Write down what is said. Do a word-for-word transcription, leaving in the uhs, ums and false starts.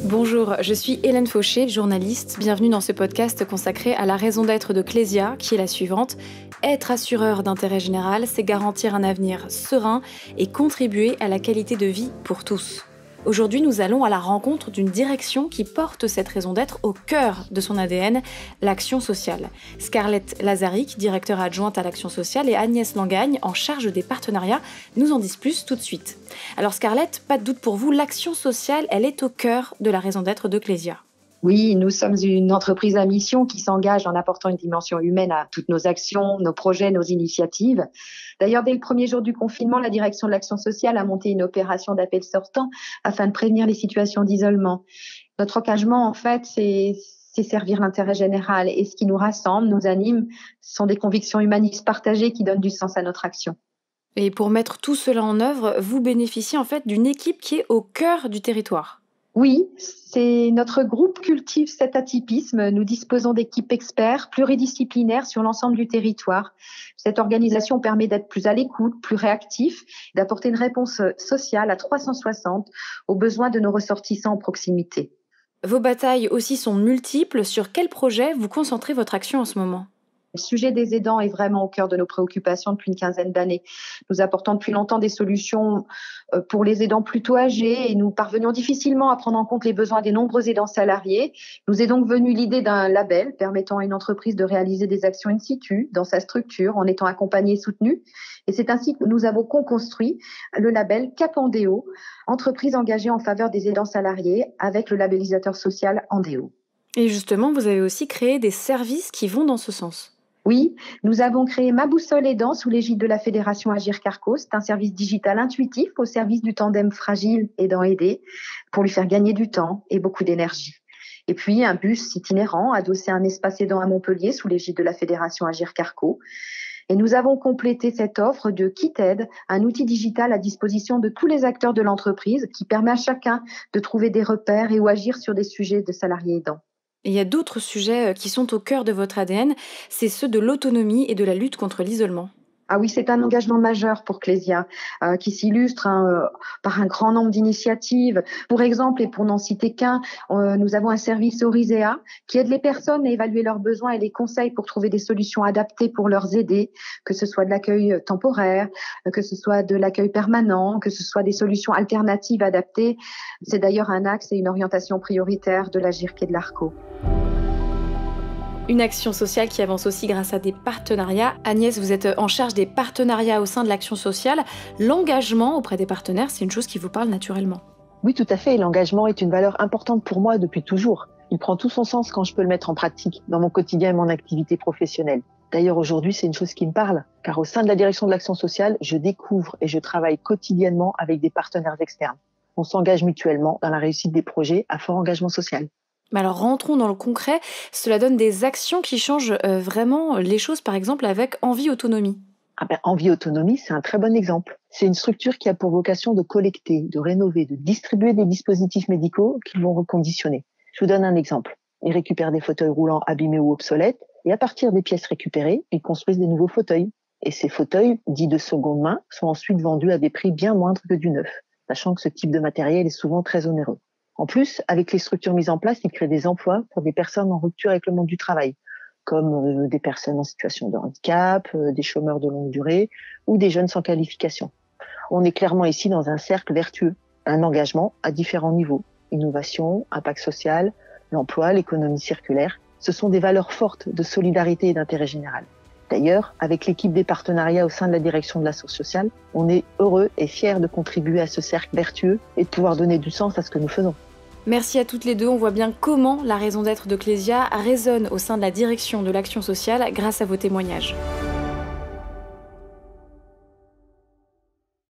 Bonjour, je suis Hélène Fauché, journaliste. Bienvenue dans ce podcast consacré à la raison d'être de Clésia, qui est la suivante. Être assureur d'intérêt général, c'est garantir un avenir serein et contribuer à la qualité de vie pour tous. Aujourd'hui, nous allons à la rencontre d'une direction qui porte cette raison d'être au cœur de son A D N, l'action sociale. Scarlett Lazaric, directeur adjointe à l'action sociale, et Agnès Langagne, en charge des partenariats, nous en disent plus tout de suite. Alors Scarlett, pas de doute pour vous, l'action sociale, elle est au cœur de la raison d'être de Clésia. Oui, nous sommes une entreprise à mission qui s'engage en apportant une dimension humaine à toutes nos actions, nos projets, nos initiatives. D'ailleurs, dès le premier jour du confinement, la direction de l'action sociale a monté une opération d'appel sortant afin de prévenir les situations d'isolement. Notre engagement, en fait, c'est, c'est servir l'intérêt général. Et ce qui nous rassemble, nous anime, ce sont des convictions humanistes partagées qui donnent du sens à notre action. Et pour mettre tout cela en œuvre, vous bénéficiez en fait d'une équipe qui est au cœur du territoire. Oui, c'est notre groupe cultive cet atypisme. Nous disposons d'équipes experts pluridisciplinaires sur l'ensemble du territoire. Cette organisation permet d'être plus à l'écoute, plus réactif, d'apporter une réponse sociale à trois cent soixante aux besoins de nos ressortissants en proximité. Vos batailles aussi sont multiples. Sur quel projet vous concentrez votre action en ce moment ? Le sujet des aidants est vraiment au cœur de nos préoccupations depuis une quinzaine d'années. Nous apportons depuis longtemps des solutions pour les aidants plutôt âgés et nous parvenions difficilement à prendre en compte les besoins des nombreux aidants salariés. Nous est donc venue l'idée d'un label permettant à une entreprise de réaliser des actions in situ dans sa structure en étant accompagnée et soutenue. Et c'est ainsi que nous avons co-construit le label Cap-Andéo, entreprise engagée en faveur des aidants salariés avec le labellisateur social Andéo. Et justement, vous avez aussi créé des services qui vont dans ce sens. Oui, nous avons créé Ma Boussole Aidant sous l'égide de la Fédération Agir Carco. C'est un service digital intuitif au service du tandem fragile aidant aidé pour lui faire gagner du temps et beaucoup d'énergie. Et puis un bus itinérant adossé à un espace aidant à Montpellier sous l'égide de la Fédération Agir Carco. Et nous avons complété cette offre de Kit Aide, un outil digital à disposition de tous les acteurs de l'entreprise qui permet à chacun de trouver des repères et ou agir sur des sujets de salariés aidants. Et il y a d'autres sujets qui sont au cœur de votre A D N, c'est ceux de l'autonomie et de la lutte contre l'isolement. Ah oui, c'est un engagement majeur pour Clésia, euh, qui s'illustre hein, euh, par un grand nombre d'initiatives. Pour exemple, et pour n'en citer qu'un, euh, nous avons un service Orisea qui aide les personnes à évaluer leurs besoins et les conseils pour trouver des solutions adaptées pour leur aider, que ce soit de l'accueil temporaire, que ce soit de l'accueil permanent, que ce soit des solutions alternatives adaptées. C'est d'ailleurs un axe et une orientation prioritaire de l'Agirc et de l'Arco. Une action sociale qui avance aussi grâce à des partenariats. Agnès, vous êtes en charge des partenariats au sein de l'action sociale. L'engagement auprès des partenaires, c'est une chose qui vous parle naturellement. Oui, tout à fait. L'engagement est une valeur importante pour moi depuis toujours. Il prend tout son sens quand je peux le mettre en pratique dans mon quotidien et mon activité professionnelle. D'ailleurs, aujourd'hui, c'est une chose qui me parle, car au sein de la direction de l'action sociale, je découvre et je travaille quotidiennement avec des partenaires externes. On s'engage mutuellement dans la réussite des projets à fort engagement social. Mais alors rentrons dans le concret, cela donne des actions qui changent euh, vraiment les choses, par exemple avec Envie Autonomie. Ah ben, Envie Autonomie, c'est un très bon exemple. C'est une structure qui a pour vocation de collecter, de rénover, de distribuer des dispositifs médicaux qu'ils vont reconditionner. Je vous donne un exemple. Ils récupèrent des fauteuils roulants abîmés ou obsolètes et à partir des pièces récupérées, ils construisent des nouveaux fauteuils. Et ces fauteuils, dits de seconde main, sont ensuite vendus à des prix bien moindres que du neuf, sachant que ce type de matériel est souvent très onéreux. En plus, avec les structures mises en place, ils créent des emplois pour des personnes en rupture avec le monde du travail, comme euh, des personnes en situation de handicap, euh, des chômeurs de longue durée ou des jeunes sans qualification. On est clairement ici dans un cercle vertueux, un engagement à différents niveaux. Innovation, impact social, l'emploi, l'économie circulaire, ce sont des valeurs fortes de solidarité et d'intérêt général. D'ailleurs, avec l'équipe des partenariats au sein de la direction de l'action sociale, on est heureux et fiers de contribuer à ce cercle vertueux et de pouvoir donner du sens à ce que nous faisons. Merci à toutes les deux. On voit bien comment la raison d'être de Clésia résonne au sein de la direction de l'action sociale grâce à vos témoignages.